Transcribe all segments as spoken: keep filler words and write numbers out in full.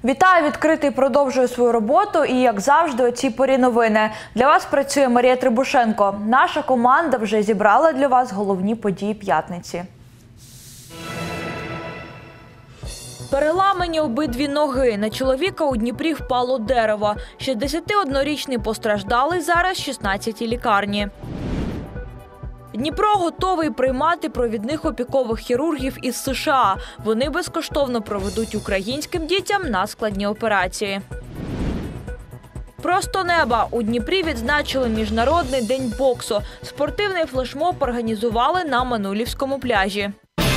Вітаю! Відкритий продовжує свою роботу і, як завжди, о цій порі новини. Для вас працює Марія Трибушенко. Наша команда вже зібрала для вас головні події п'ятниці. Переламані обидві ноги. На чоловіка у Дніпрі впало дерево. шістдесятиоднорічний постраждалий зараз в шістнадцятій лікарні. Дніпро готовий приймати провідних опікових хірургів із США. Вони безкоштовно проведуть українським дітям наскладні операції. Просто неба. У Дніпрі відзначили Міжнародний день боксу. Спортивний флешмоб організували на Манулівському пляжі.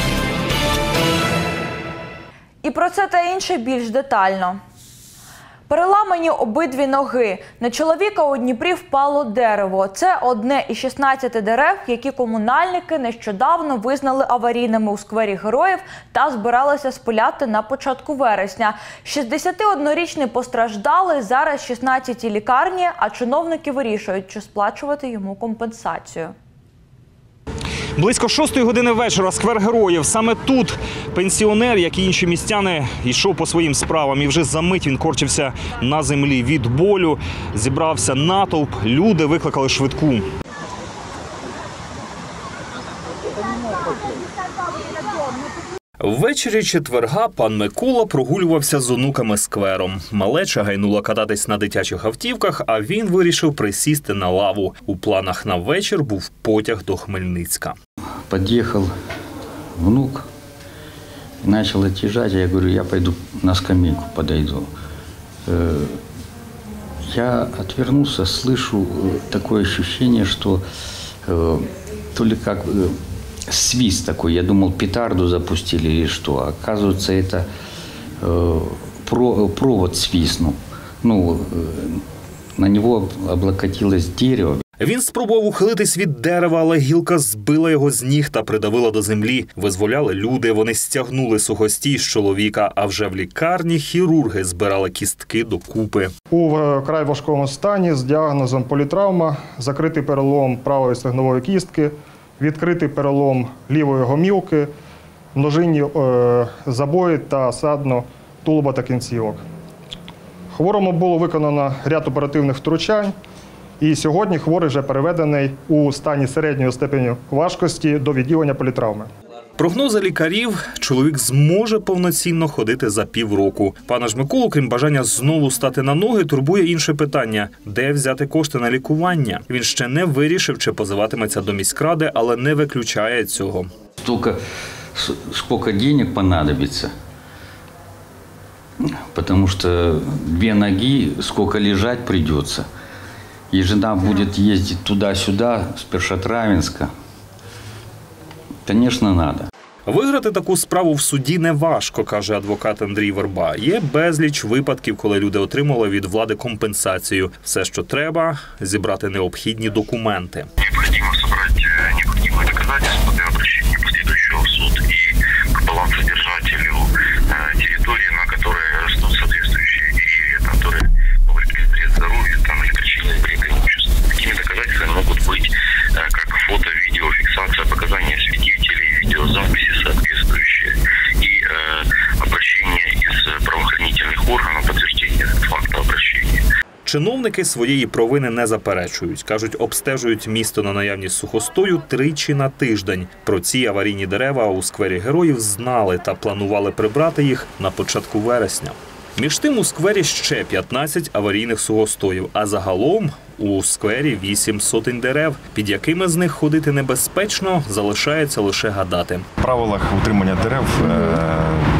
І про це та інше більш детально. Переламані обидві ноги. На чоловіка у Дніпрі впало дерево. Це одне із шістнадцяти дерев, які комунальники нещодавно визнали аварійними у сквері Героїв та збиралися спиляти на початку вересня. шістдесятиоднорічний постраждалий зараз в шістнадцятій лікарні, а чиновники вирішують, чи сплачувати йому компенсацію. Близько шостої години вечора, сквер Героїв. Саме тут пенсіонер, як і інші містяни, йшов по своїм справам. І вже за мить він корчився на землі від болю. Зібрався натовп, люди викликали швидку. Ввечері четверга пан Микола прогулювався з онуками сквером. Малеча гайнула кататись на дитячих автівках, а він вирішив присісти на лаву. У планах на вечір був потяг до Хмельницька. Під'їхав внук, почав від'їжджати, я говорю, я пойду на скамейку подойду. Я отвернулся, слышу такое ощущение, что то ли как... свист такой. Я думал, петарду запустили или что. Оказывается, это э, про, провод свистнул. Ну, э, на него облокотилось дерево. Він спробував ухилитись від дерева, але гілка збила його з ніг та придавила до землі. Визволяли люди, вони стягнули сухостій з чоловіка, а вже в лікарні хірурги збирали кістки докупи. У вкрай важкому стані з діагнозом політравма, закритий перелом правої стегнової кістки, відкритий перелом лівої гомілки, множинні е, забої та садно тулуба та кінцівок. Хворому було виконано ряд оперативних втручань, і сьогодні хворий вже переведений у стані середньої ступені важкості до відділення політравми. Прогнози лікарів – чоловік зможе повноцінно ходити за півроку. Пана ж Миколу, крім бажання знову стати на ноги, турбує інше питання – де взяти кошти на лікування? Він ще не вирішив, чи позиватиметься до міськради, але не виключає цього. Столько, сколько денег понадобится, потому что две ноги, сколько лежать придется. И жена будет ездить туда-сюда, с Першотравенска. Конечно, надо. Виграти таку справу в суді не важко, каже адвокат Андрій Верба. Є безліч випадків, коли люди отримали від влади компенсацію. Все, що треба – зібрати необхідні документи. Необхідно зібрати необхідні доказательства для обращення послідуючого в суд і к балансодержателю території, на якій ростуть соответствующие деревья, які повлекли вред здоров'ю или причинили вред имуществу. Такими доказательствами можуть бути як фото, відео, фіксація показання свидетелей, видеозаписи соответствующие и э, обращение из правоохранительных органов, подтверждение факта обращения. Чиновники своєї провини не заперечують. Кажуть, обстежують місто на наявність сухостою тричі на тиждень. Про ці аварійні дерева у сквері Героїв знали та планували прибрати їх на початку вересня. Між тим у сквері ще п'ятнадцять аварійних сухостоїв, а загалом у сквері вісім сотень дерев, під якими з них ходити небезпечно, залишається лише гадати. В правилах утримання дерев е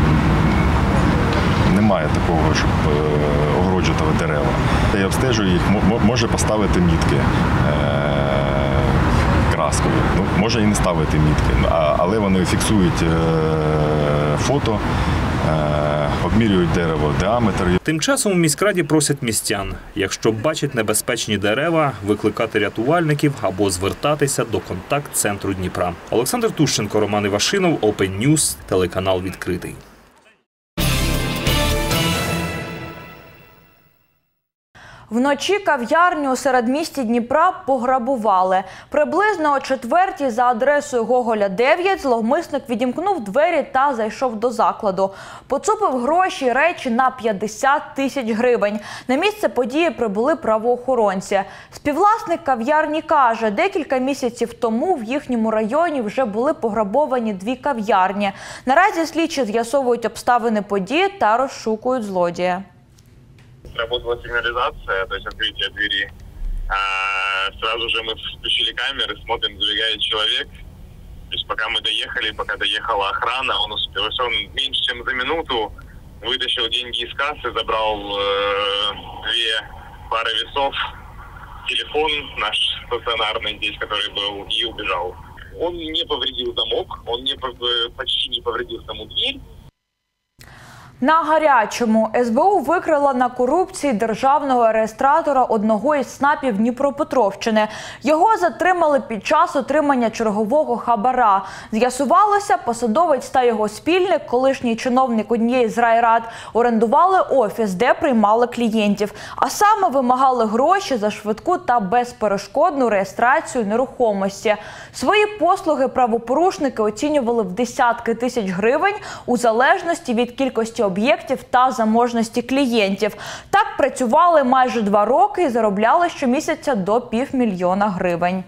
немає такого, щоб е огороджувати дерева. Я обстежую їх, може поставити мітки е краскою, ну, може і не ставити мітки, але вони фіксують е фото, обмірюють дерево, діаметр. Тим часом у міськраді просять містян, якщо бачать небезпечні дерева, викликати рятувальників або звертатися до контакт-центру Дніпра. Олександр Тущенко, Роман Івашинов, Open News, телеканал «Відкритий». Вночі кав'ярню у середмісті Дніпра пограбували. Приблизно о четвертій за адресою Гоголя, дев'ять, зловмисник відімкнув двері та зайшов до закладу. Поцупив гроші й речі на п'ятдесят тисяч гривень. На місце події прибули правоохоронці. Співвласник кав'ярні каже, декілька місяців тому в їхньому районі вже були пограбовані дві кав'ярні. Наразі слідчі з'ясовують обставини події та розшукують злодія. Работала сигнализация, то есть открытие двери. А сразу же мы включили камеры, смотрим, забегает человек. То есть пока мы доехали, пока доехала охрана, он успел, он меньше чем за минуту вытащил деньги из кассы, забрал э, две пары весов, телефон наш стационарный здесь, который был, и убежал. Он не повредил замок, он не, почти не повредил саму дверь. На гарячому. ес бе у викрила на корупції державного реєстратора одного із СНАПів Дніпропетровщини. Його затримали під час отримання чергового хабара. З'ясувалося, посадовець та його спільник, колишній чиновник однієї з райрад, орендували офіс, де приймали клієнтів. А саме вимагали гроші за швидку та безперешкодну реєстрацію нерухомості. Свої послуги правопорушники оцінювали в десятки тисяч гривень у залежності від кількості об'єктів та заможності клієнтів. Так працювали майже два роки і заробляли щомісяця до півмільйона гривень.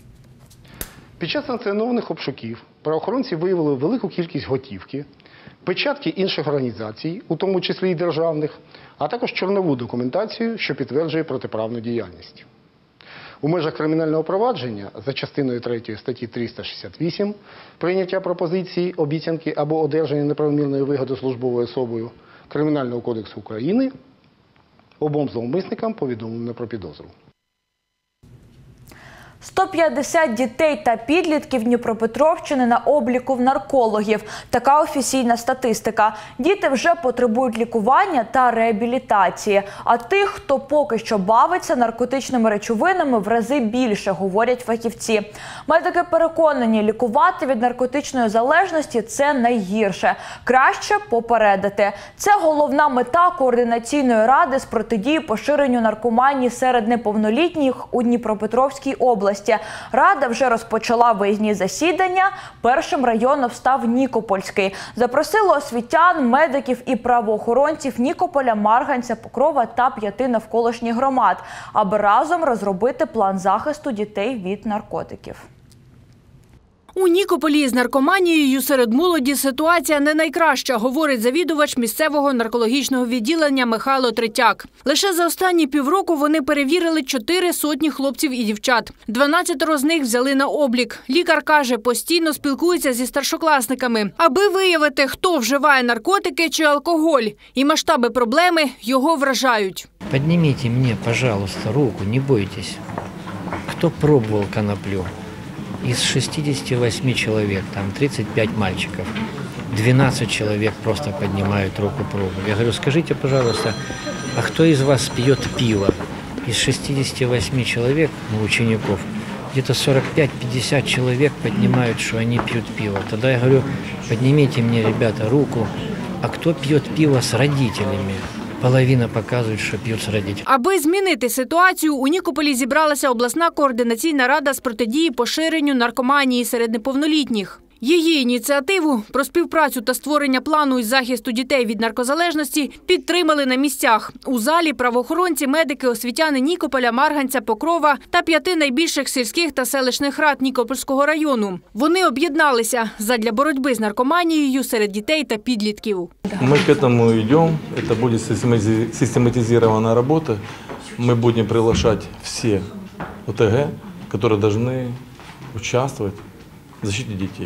Під час санкціонованих обшуків правоохоронці виявили велику кількість готівки, печатки інших організацій, у тому числі і державних, а також чорнову документацію, що підтверджує протиправну діяльність. У межах кримінального провадження за частиною третьої статті триста шістдесят вісім прийняття пропозиції, обіцянки або одержання неправомірної вигоди службовою особою Кримінального кодексу України обом зловмисникам повідомлено про підозру. сто п'ятдесят дітей та підлітків Дніпропетровщини на обліку в наркологів. Така офіційна статистика. Діти вже потребують лікування та реабілітації. А тих, хто поки що бавиться наркотичними речовинами, в рази більше, говорять фахівці. Медики переконані, лікувати від наркотичної залежності – це найгірше. Краще попередити. Це головна мета Координаційної ради з протидії поширенню наркоманії серед неповнолітніх у Дніпропетровській області. Рада вже розпочала виїзні засідання. Першим районом став Нікопольський. Запросили освітян, медиків і правоохоронців Нікополя, Марганця, Покрова та п'яти навколишніх громад, аби разом розробити план захисту дітей від наркотиків. У Нікополі з наркоманією серед молоді ситуація не найкраща, говорить завідувач місцевого наркологічного відділення Михайло Третяк. Лише за останні півроку вони перевірили чотири сотні хлопців і дівчат. дванадцятеро з них взяли на облік. Лікар каже, постійно спілкується зі старшокласниками, аби виявити, хто вживає наркотики чи алкоголь. І масштаби проблеми його вражають. Підніміть мені, пожалуйста, руку, не бойтесь. Хто пробував коноплю? Из шестидесяти восьми человек, там тридцать пять мальчиков, двенадцать человек просто поднимают руку пробу. Я говорю, скажите, пожалуйста, а кто из вас пьет пиво? Из шестидесяти восьми человек, ну, учеников, где-то сорок пять — пятьдесят человек поднимают, что они пьют пиво. Тогда я говорю, поднимите мне, ребята, руку, а кто пьет пиво с родителями? Половина показують, що п'ють з родителями. Аби змінити ситуацію, у Нікополі зібралася обласна координаційна рада з протидії поширенню наркоманії серед неповнолітніх. Її ініціативу про співпрацю та створення плану із захисту дітей від наркозалежності підтримали на місцях. У залі правоохоронці, медики, освітяни Нікополя, Марганця, Покрова та п'яти найбільших сільських та селищних рад Нікопольського району. Вони об'єдналися задля боротьби з наркоманією серед дітей та підлітків. Ми к этому йдемо, це буде систематизована робота. Ми будемо приглашати всі о те ге, які повинні участвувати в защите детей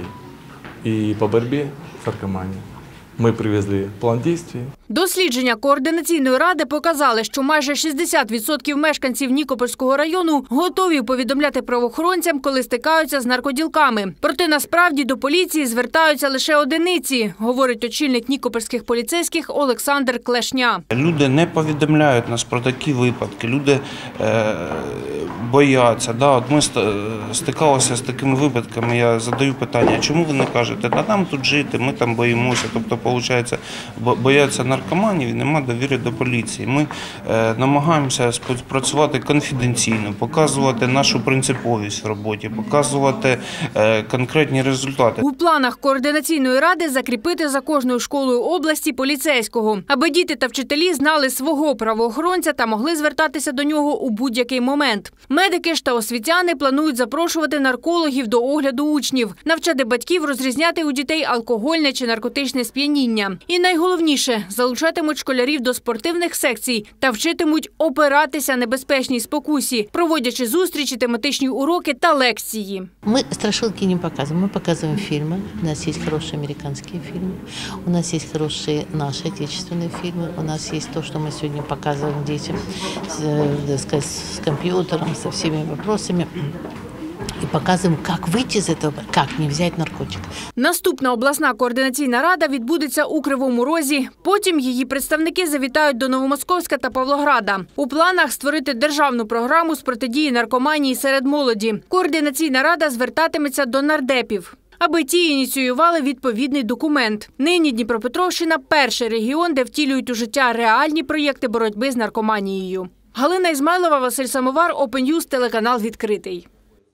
и по борьбе с наркоманией. Ми привезли план дій. Дослідження Координаційної ради показали, що майже шістдесят відсотків мешканців Нікопольського району готові повідомляти правоохоронцям, коли стикаються з наркоділками. Проте насправді до поліції звертаються лише одиниці, говорить очільник нікопольських поліцейських Олександр Клешня. Люди не повідомляють нас про такі випадки, люди е, бояться. Да, от ми стикалися з такими випадками, я задаю питання, чому ви не кажете, та нам тут жити, ми там боїмося. Тобто виходить, бояться наркоманів і немає довіри до поліції. Ми намагаємося співпрацювати конфіденційно, показувати нашу принциповість в роботі, показувати конкретні результати. У планах координаційної ради закріпити за кожною школою області поліцейського, аби діти та вчителі знали свого правоохоронця та могли звертатися до нього у будь-який момент. Медики ж та освітяни планують запрошувати наркологів до огляду учнів, навчати батьків розрізняти у дітей алкогольне чи наркотичне сп'яніння. І найголовніше – залучатимуть школярів до спортивних секцій та вчитимуть опиратися небезпечній спокусі, проводячи зустрічі, тематичні уроки та лекції. Ми страшилки не показуємо, ми показуємо фільми. У нас є хороші американські фільми, у нас є хороші наші отечественні фільми, у нас є те, що ми сьогодні показуємо дітям з, з комп'ютером, з всіми питаннями. І показуємо, як вийти з цього, як не взяти наркотик. Наступна обласна координаційна рада відбудеться у Кривому Розі. Потім її представники завітають до Новомосковська та Павлограда. У планах створити державну програму з протидії наркоманії серед молоді. Координаційна рада звертатиметься до нардепів, аби ті ініціювали відповідний документ. Нині Дніпропетровщина – перший регіон, де втілюють у життя реальні проєкти боротьби з наркоманією. Галина Ізмайлова, Василь Самовар, Open News, телеканал «Відкритий».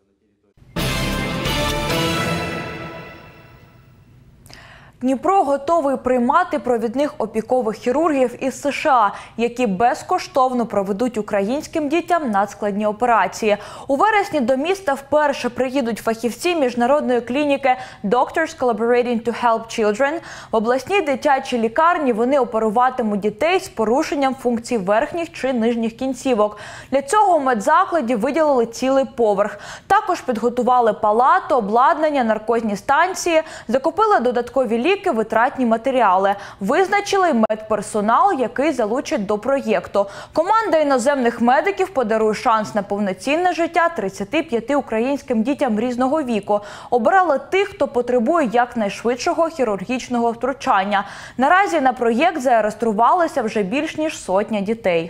Дніпро готовий приймати провідних опікових хірургів із США, які безкоштовно проведуть українським дітям надскладні операції. У вересні до міста вперше приїдуть фахівці міжнародної клініки Doctors Collaborating to Help Children. В обласній дитячій лікарні вони оперуватимуть дітей з порушенням функцій верхніх чи нижніх кінцівок. Для цього у медзакладі виділили цілий поверх. Також підготували палату, обладнання, наркозні станції, закупили додаткові ліки, витратні матеріали. Визначили й медперсонал, який залучать до проєкту. Команда іноземних медиків подарує шанс на повноцінне життя тридцяти п'яти українським дітям різного віку. Обирали тих, хто потребує якнайшвидшого хірургічного втручання. Наразі на проєкт зареєструвалися вже більш ніж сотня дітей.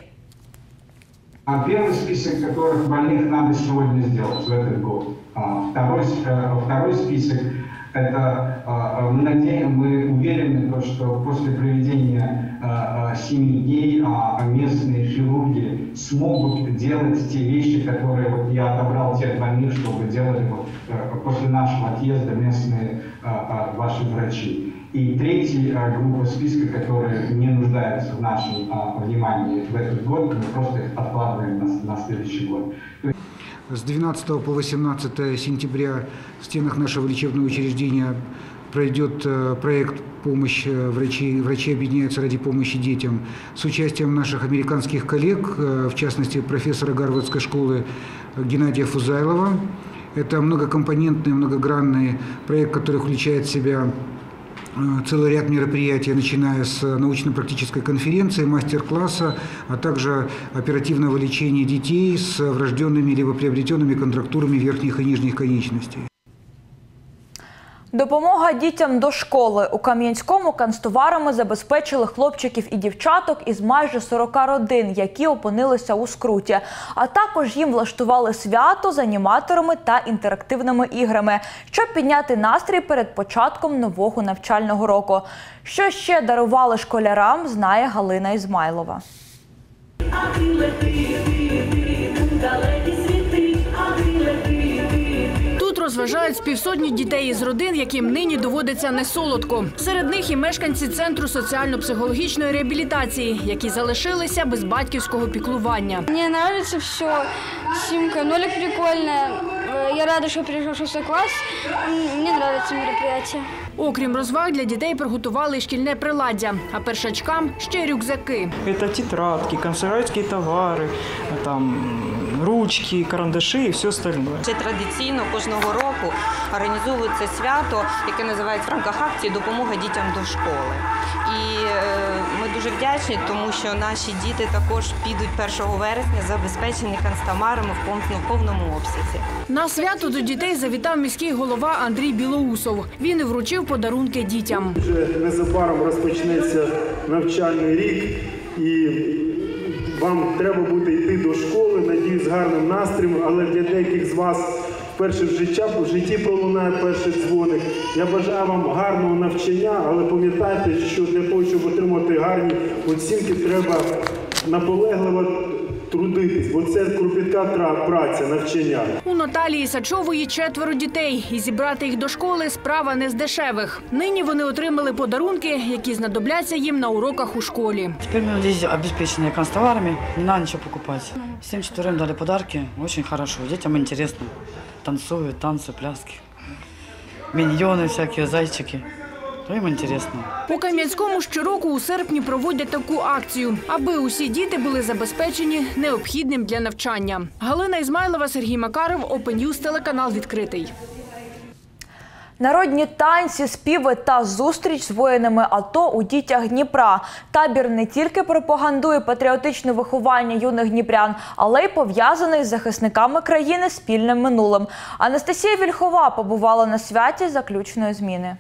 Первый список, которых больных надо сегодня сделать в этот год. Второй, второй список – это мы надеемся, мы уверены, что после проведения семи дней местные хирурги смогут делать те вещи, которые вот я отобрал тех больных, чтобы делали вот после нашего отъезда местные ваши врачи. И третья группа списка, которые не нуждаются в нашем внимании в этот год, мы просто их откладываем на, на следующий год. С двенадцатого по восемнадцатое сентября в стенах нашего лечебного учреждения пройдет проект «Помощь врачей, врачи объединяются ради помощи детям» с участием наших американских коллег, в частности профессора Гарвардской школы Геннадия Фузайлова. Это многокомпонентный, многогранный проект, который включает в себя целый ряд мероприятий, начиная с научно-практической конференции, мастер-класса, а также оперативного лечения детей с врожденными либо приобретенными контрактурами верхних и нижних конечностей. Допомога дітям до школи. У Кам'янському канцтоварами забезпечили хлопчиків і дівчаток із майже сорока родин, які опинилися у скруті. А також їм влаштували свято з аніматорами та інтерактивними іграми, щоб підняти настрій перед початком нового навчального року. Що ще дарували школярам, знає Галина Ізмайлова. Розважають з півсотні дітей із родин, яким нині доводиться несолодко. Серед них і мешканці Центру соціально-психологічної реабілітації, які залишилися без батьківського піклування. Мені подобається все. Сімка, Нолик прикольна. Я рада, що прийшов шостий клас. Мені подобається мероприятие. Окрім розваг, для дітей приготували шкільне приладдя, а першачкам – ще й рюкзаки. Це тетрадки, канцелярські товари, там, ручки, карандаші і все остальне. Це традиційно кожного року організовується свято, яке називається в рамках акції «Допомога дітям до школи». І ми дуже вдячні, тому що наші діти також підуть першого вересня забезпечені канцтоварами в повному обсязі. На свято до дітей завітав міський голова Андрій Білоусов. Він і вручив подарунки дітям. Вже незабаром розпочнеться навчальний рік і вам треба буде йти до школи, надіюсь, з гарним настроєм, але для деяких з вас вперше в життя, в житті пролунає перший дзвоник. Я бажаю вам гарного навчання, але пам'ятайте, що для того, щоб отримати гарні оцінки, треба наполегливо трудитись, бо це кропітка праця, навчання. У Наталії Сачової четверо дітей, і зібрати їх до школи – справа не з дешевих. Нині вони отримали подарунки, які знадобляться їм на уроках у школі. Тепер ми здесь обеспечені канцтоварами, не треба нічого покупати. Всім чотирьом дали подарки, дуже хорошо, дітям цікаво. Танцюють, танці, пляски, міньйони всякі, зайчики. То їм інтересно. У Кам'янському щороку у серпні проводять таку акцію, аби усі діти були забезпечені необхідним для навчання. Галина Ізмайлова, Сергій Макаров, Open News, телеканал «Відкритий». Народні танці, співи та зустріч з воїнами АТО у дітях Дніпра. Табір не тільки пропагандує патріотичне виховання юних дніпрян, але й пов'язаний з захисниками країни спільним минулим. Анастасія Вільхова побувала на святі заключної зміни.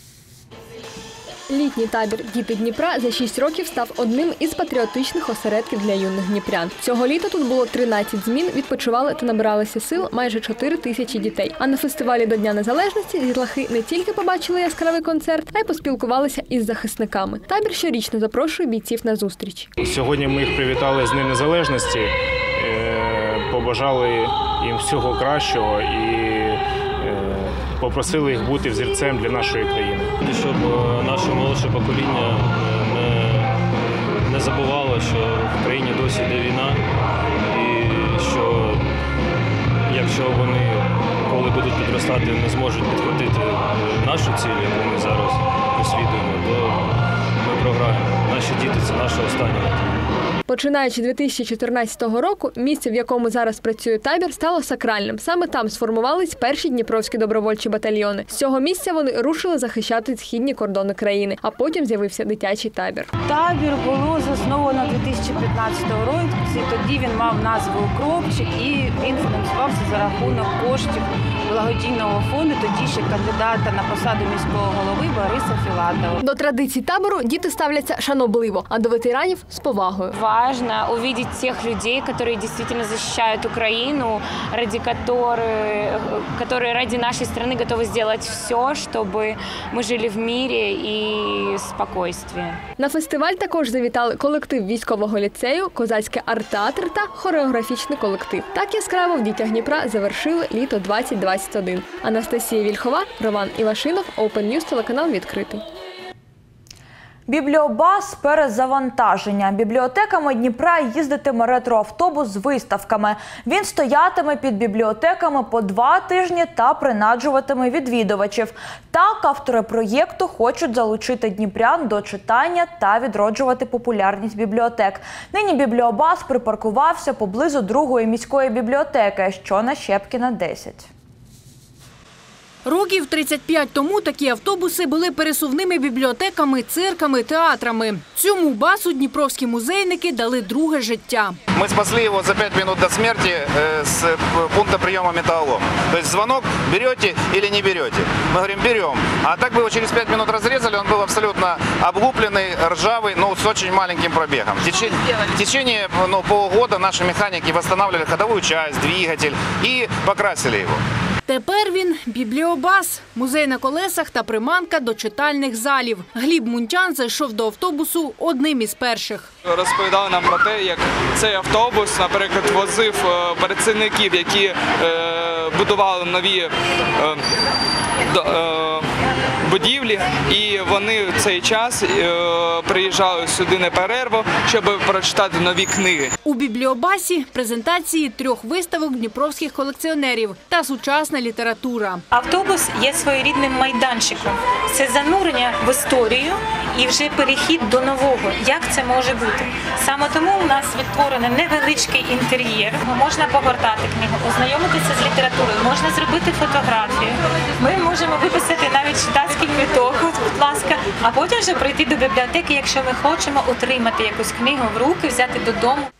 Літній табір «Діти Дніпра» за шість років став одним із патріотичних осередків для юних дніпрян. Цього літа тут було тринадцять змін, відпочивали та набиралися сил майже чотири тисячі дітей. А на фестивалі до Дня Незалежності дітлахи не тільки побачили яскравий концерт, а й поспілкувалися із захисниками. Табір щорічно запрошує бійців на зустріч. Сьогодні ми їх привітали з Днем Незалежності, побажали їм всього кращого і попросили їх бути взірцем для нашої країни. Щоб наше молодше покоління не, не забувало, що в країні досі йде війна, і що якщо вони, коли будуть підростати, не зможуть підхватити нашу ціль, яку ми зараз розслідуємо, то ми програємо. Наші діти – це наша остання надія. Починаючи з дві тисячі чотирнадцятого року, місце, в якому зараз працює табір, стало сакральним. Саме там сформувались перші дніпровські добровольчі батальйони. З цього місця вони рушили захищати східні кордони країни, а потім з'явився дитячий табір. Табір було засновано дві тисячі п'ятнадцятого року. Тоді він мав назву «Укропчик» і він фінансувався за рахунок коштів благодійного фонду тоді ще кандидата на посаду міського голови Бориса Філатова. До традицій табору діти ставляться шанобливо, а до ветеранів – з повагою. Важно увидеть тех людей, которые действительно защищают Украину, ради которой, которые ради нашей страны готовы сделать все, чтобы мы жили в мире и спокойствии. На фестиваль також завітали колектив військового ліцею, козацький арт-театр та хореографічний колектив. Так яскраво в дітях Дніпра завершили літо двадцять двадцять один. Анастасія Вільхова, Роман Івашинов, Open News, телеканал «Відкритий». Бібліобас перезавантаження. Бібліотеками Дніпра їздитиме ретроавтобус з виставками. Він стоятиме під бібліотеками по два тижні та принаджуватиме відвідувачів. Так, автори проєкту хочуть залучити дніпрян до читання та відроджувати популярність бібліотек. Нині бібліобас припаркувався поблизу другої міської бібліотеки, що на Щепкіна, десять. Років тридцять п'ять тому такі автобуси були пересувними бібліотеками, цирками, театрами. Цьому басу дніпровські музейники дали друге життя. Ми спасли його за п'ять хвилин до смерті з пункту прийому металолому. Тобто дзвонок берете або не берете. Ми говоримо беремо. А так би його через п'ять хвилин розрізали, він був абсолютно облуплений, ржавий, але з дуже маленьким пробігом. В течение ну, полгода наші механіки відновлювали ходову частину, двигатель і покрасили його. Тепер він – бібліобас, музей на колесах та приманка до читальних залів. Гліб Мунтян зайшов до автобусу одним із перших. Розповідали нам про те, як цей автобус, наприклад, возив працівників, які е, будували нові е, е, будівлі, і вони в цей час е, приїжджали сюди на перерву, щоб прочитати нові книги. У бібліобасі презентації трьох виставок дніпровських колекціонерів та сучасна література. Автобус є своєрідним майданчиком. Це занурення в історію і вже перехід до нового. Як це може бути? Саме тому у нас відтворений невеличкий інтер'єр. Можна погортати книгу, ознайомитися з літературою, можна зробити фотографію. Ми можемо виписати навіть читацький квиток, будь ласка, а потім вже прийти до бібліотеки, якщо ми хочемо отримати якусь книгу в руки, взяти додому.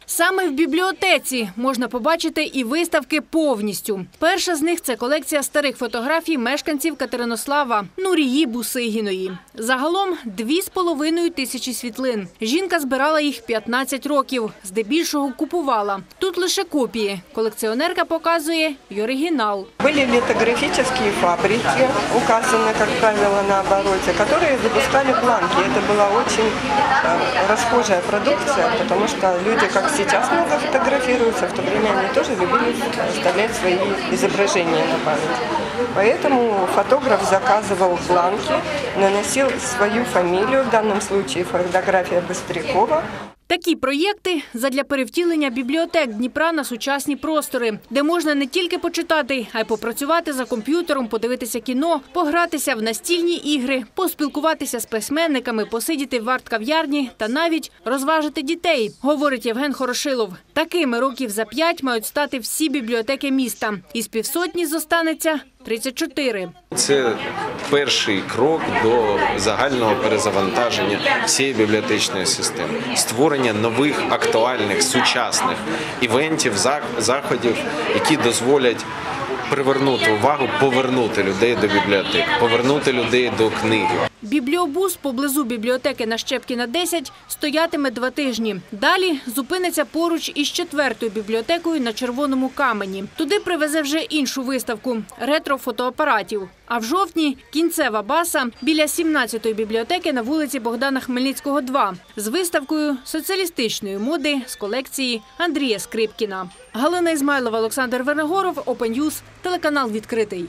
Саме в бібліотеці можна побачити і виставки повністю. Перша з них – це колекція старих фотографій мешканців Катеринослава Нурії Бусигіної. Загалом дві з половиною тисячі світлин. Жінка збирала їх п'ятнадцять років, здебільшого купувала. Тут лише копії. Колекціонерка показує й оригінал. Були литографічні фабрики, указані, як правило, на обороті, які випускали бланки. Це була дуже розхожа продукція, тому що люди, як сейчас много фотографируются, в то время они тоже любили оставлять свои изображения на память. Поэтому фотограф заказывал бланки, наносил свою фамилию, в данном случае фотография Быстрякова. Такі проєкти – задля перевтілення бібліотек Дніпра на сучасні простори, де можна не тільки почитати, а й попрацювати за комп'ютером, подивитися кіно, погратися в настільні ігри, поспілкуватися з письменниками, посидіти в арт-кав'ярні та навіть розважити дітей, говорить Євген Хорошилов. Такими років за п'ять мають стати всі бібліотеки міста. Із півсотні зостанеться тридцять чотири. Це перший крок до загального перезавантаження всієї бібліотечної системи. Створення нових, актуальних, сучасних івентів, заходів, які дозволять привернути увагу, повернути людей до бібліотек, повернути людей до книги. Бібліобус поблизу бібліотеки на Щепкіна, десять стоятиме два тижні. Далі зупиниться поруч із четвертою бібліотекою на Червоному камені. Туди привезе вже іншу виставку – ретро-фотоапаратів. А в жовтні – кінцева баса біля сімнадцятої бібліотеки на вулиці Богдана Хмельницького, два з виставкою соціалістичної моди з колекції Андрія Скрипкіна. Галина Ізмайлова, Олександр Вернегоров, Open News, телеканал «Відкритий».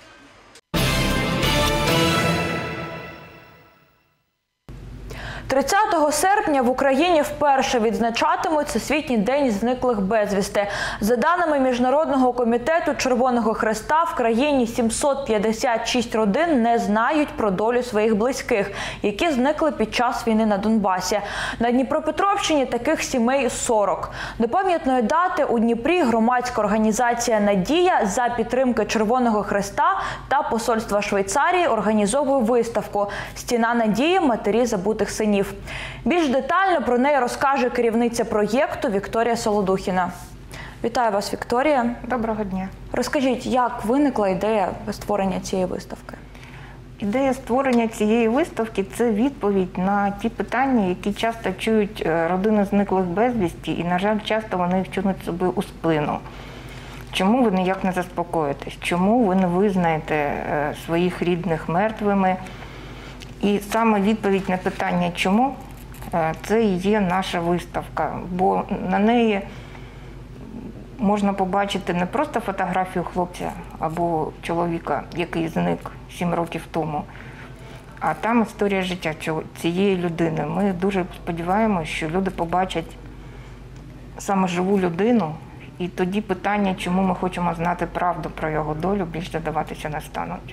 тридцятого серпня в Україні вперше відзначатимуть Всесвітній день зниклих безвісти. За даними Міжнародного комітету Червоного Хреста, в країні сімсот п'ятдесят шість родин не знають про долю своїх близьких, які зникли під час війни на Донбасі. На Дніпропетровщині таких сімей сорок. До пам'ятної дати у Дніпрі громадська організація «Надія» за підтримки Червоного Хреста та посольства Швейцарії організовує виставку «Стіна надії. Матері забутих синів». Більш детально про неї розкаже керівниця проєкту Вікторія Солодухіна. Вітаю вас, Вікторія. Доброго дня. Розкажіть, як виникла ідея створення цієї виставки? Ідея створення цієї виставки – це відповідь на ті питання, які часто чують родини зниклих безвісті, і, на жаль, часто вони їх чують собі у спину. Чому ви ніяк не заспокоїтесь? Чому ви не визнаєте своїх рідних мертвими? І саме відповідь на питання «чому» – це і є наша виставка, бо на неї можна побачити не просто фотографію хлопця або чоловіка, який зник сім років тому, а там історія життя цієї людини. Ми дуже сподіваємося, що люди побачать саме живу людину, і тоді питання, чому ми хочемо знати правду про його долю, більш задаватися не стануть.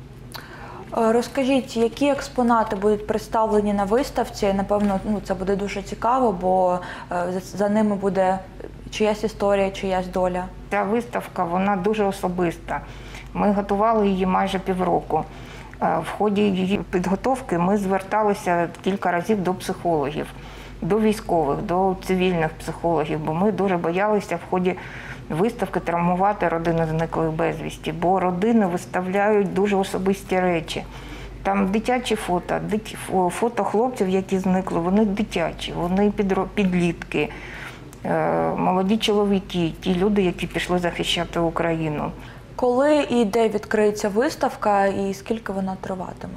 Розкажіть, які експонати будуть представлені на виставці? Напевно, ну, це буде дуже цікаво, бо за ними буде чиясь історія, чиясь доля. Ця виставка, вона дуже особиста. Ми готували її майже півроку. В ході її підготовки ми зверталися кілька разів до психологів, до військових, до цивільних психологів, бо ми дуже боялися в ході виставки травмувати родини зниклих безвісті, бо родини виставляють дуже особисті речі. Там дитячі фото, фото хлопців, які зникли, вони дитячі, вони підлітки, молоді чоловіки, ті люди, які пішли захищати Україну. Коли і де відкриється виставка і скільки вона триватиме?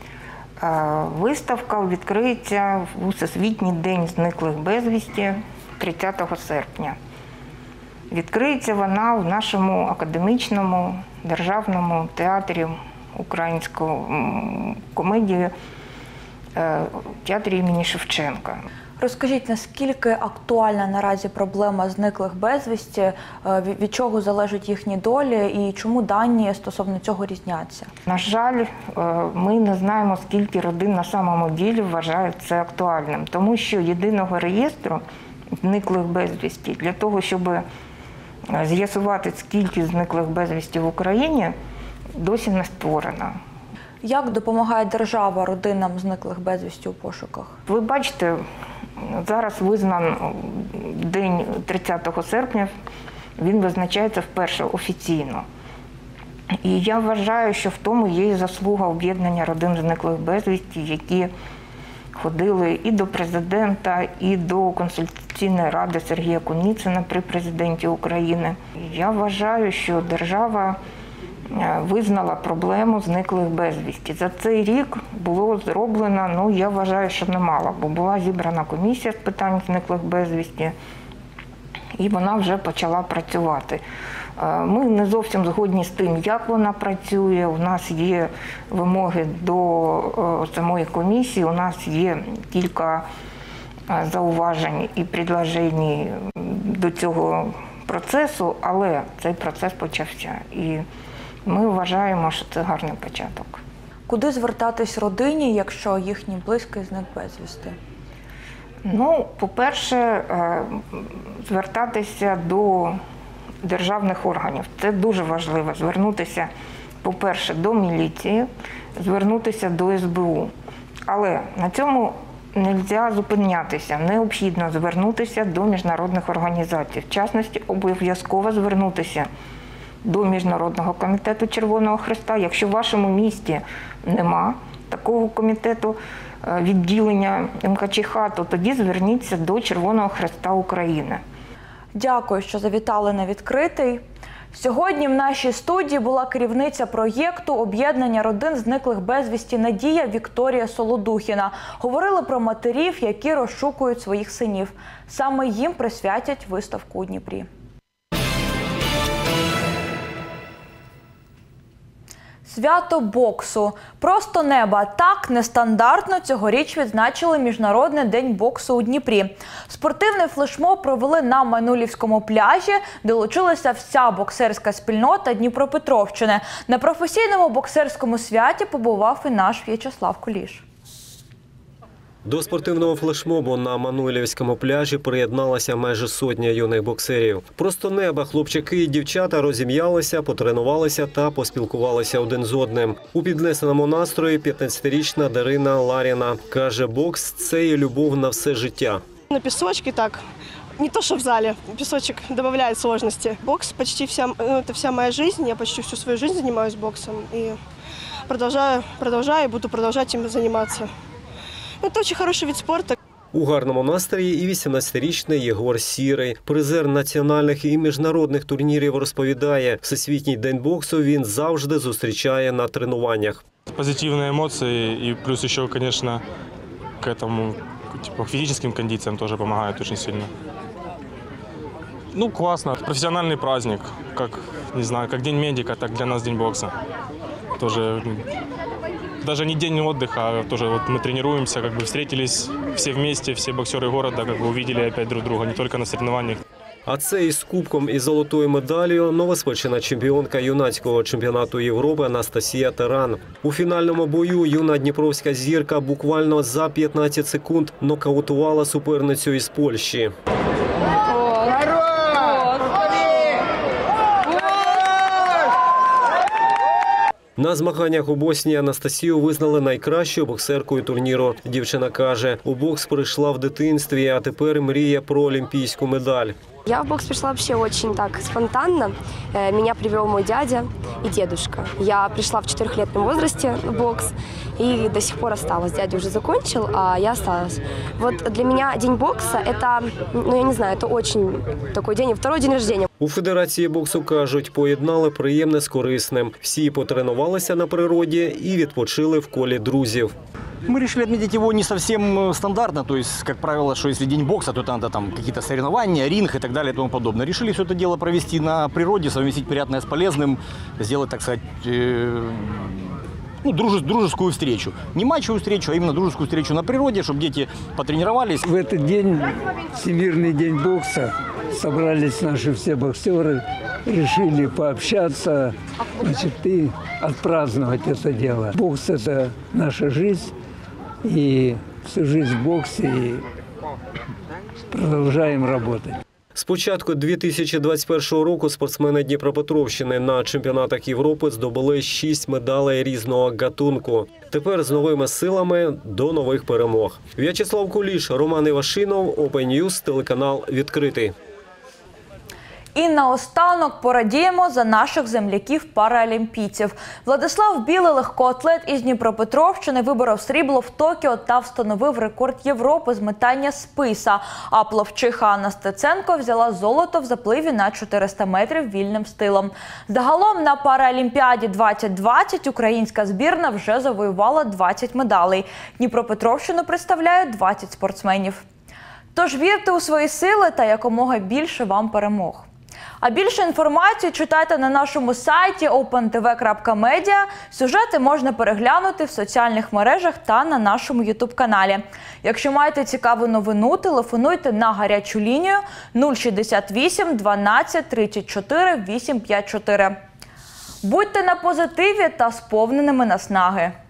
Виставка відкриється у Всесвітній день зниклих безвісті тридцятого серпня. Відкриється вона в нашому академічному державному театрі української комедії, театрі імені Шевченка. Розкажіть, наскільки актуальна наразі проблема зниклих безвісті, від чого залежать їхні долі і чому дані стосовно цього різняться? На жаль, ми не знаємо, скільки родин на самому ділі вважають це актуальним, тому що єдиного реєстру зниклих безвісті для того, щоб з'ясувати, скільки зниклих безвісті в Україні, досі не створено. Як допомагає держава родинам зниклих безвісті у пошуках? Ви бачите, Зараз визнан день тридцятого серпня, він визначається вперше офіційно. І я вважаю, що в тому є і заслуга об'єднання родин зниклих безвісті, які ходили і до президента, і до Конституційної ради Сергія Куніцина при президенті України. Я вважаю, що держава визнала проблему зниклих безвісті. За цей рік було зроблено, ну, я вважаю, що немало, бо була зібрана комісія з питань зниклих безвісті, і вона вже почала працювати. Ми не зовсім згодні з тим, як вона працює. У нас є вимоги до самої комісії, у нас є кілька зауважень і пропозицій до цього процесу, але цей процес почався. І ми вважаємо, що це гарний початок. Куди звертатись родині, якщо їхній близький зник безвісти? Ну, по-перше, звертатися до державних органів. Це дуже важливо. Звернутися, по-перше, до міліції, звернутися до ес бе у. Але на цьому не можна зупинятися. Необхідно звернутися до міжнародних організацій. В частності, обов'язково звернутися до Міжнародного комітету Червоного Хреста. Якщо в вашому місті нема такого комітету, відділення ем ка че ха, то тоді зверніться до Червоного Хреста України. Дякую, що завітали на «Відкритий». Сьогодні в нашій студії була керівниця проєкту об'єднання родин зниклих безвісті «Надія» Вікторія Солодухіна. Говорили про матерів, які розшукують своїх синів. Саме їм присвятять виставку у Дніпрі. Свято боксу. Просто неба. Так нестандартно цьогоріч відзначили Міжнародний день боксу у Дніпрі. Спортивний флешмоб провели на Майнулівському пляжі, де долучилася вся боксерська спільнота Дніпропетровщини. На професійному боксерському святі побував і наш В'ячеслав Куліш. До спортивного флешмобу на Мануйлівському пляжі приєдналася майже сотня юних боксерів. Просто неба хлопчики і дівчата розім'ялися, потренувалися та поспілкувалися один з одним. У піднесеному настрої п'ятнадцятирічна Дарина Ларіна каже, бокс – це і любов на все життя. На песочке так, не то что в зале, песочек добавляет сложности. Бокс почти вся, это вся моя жизнь, я почти всю свою жизнь занимаюсь боксом и продолжаю, продолжаю и буду продолжать им заниматься. Це дуже хороший вид спорту. У гарному настрої і вісімнадцятирічний Єгор Сірий. Призер національних і міжнародних турнірів розповідає, Всесвітній день боксу він завжди зустрічає на тренуваннях. Позитивні емоції і плюс ще, звісно, к этому, типу, фізичним кондиціям теж допомагають дуже сильно. Ну, классно. Профессиональный праздник, как, не знаю, как День медика, так для нас День бокса. Тоже, даже не день отдыха, а тоже вот мы тренируемся, как бы встретились все вместе, все боксеры города, как бы увидели опять друг друга, не только на соревнованиях. А це із кубком і золотою медаллю новоспечена чемпіонка юнацького чемпіонату Європи Анастасія Таран. У фінальному бою юна дніпровська зірка буквально за п'ятнадцять секунд нокаутувала суперницю із Польщі. На змаганнях у Боснії Анастасію визнали найкращою боксеркою турніру. Дівчина каже, у бокс прийшла в дитинстві, а тепер мріє про олімпійську медаль. Я в бокс пришла вообще очень так спонтанно. Меня привел мой дядя и дедушка. Я пришла в четырехлетнем возрасте в бокс и до сих пор осталась. Дядя уже закончил, а я осталась. Вот для меня день бокса – это, ну я не знаю, это очень такой день, второй день рождения. У Федерації боксу кажуть, поєднали приємне з корисним. Всі потренувалися на природі і відпочили в колі друзів. Мы решили отметить его не совсем стандартно, то есть, как правило, что если день бокса, то надо там какие-то соревнования, ринг и так далее и тому подобное. Решили все это дело провести на природе, совместить приятное с полезным, сделать, так сказать, э, ну, дружес, дружескую встречу. Не матчевую встречу, а именно дружескую встречу на природе, чтобы дети потренировались. В этот день, Всемирный день бокса, собрались наши все боксеры, решили пообщаться, значит, и отпраздновать это дело. Бокс – это наша жизнь, и всю жизнь в боксе, и продолжаем работать. З початку дві тисячі двадцять першого року спортсмени Дніпропетровщини на чемпіонатах Європи здобули шість медалей різного гатунку. Тепер з новими силами до нових перемог. В'ячеслав Куліш, Роман Івашинов, Open News, телеканал «Відкритий». І наостанок порадіємо за наших земляків-паралімпійців. Владислав Білий, легкоатлет із Дніпропетровщини, виборов срібло в Токіо та встановив рекорд Європи з метання списа. А пловчиха Анна Стеценко взяла золото в запливі на чотириста метрів вільним стилом. Загалом на Паралімпіаді двадцять двадцять українська збірна вже завоювала двадцять медалей. Дніпропетровщину представляє двадцять спортсменів. Тож вірте у свої сили та якомога більше вам перемог. А більше інформації читайте на нашому сайті опен те ве крапка медіа. Сюжети можна переглянути в соціальних мережах та на нашому ютуб-каналі. Якщо маєте цікаву новину, телефонуйте на гарячу лінію нуль шістдесят вісім дванадцять тридцять чотири вісімсот п'ятдесят чотири. Будьте на позитиві та сповненими наснаги.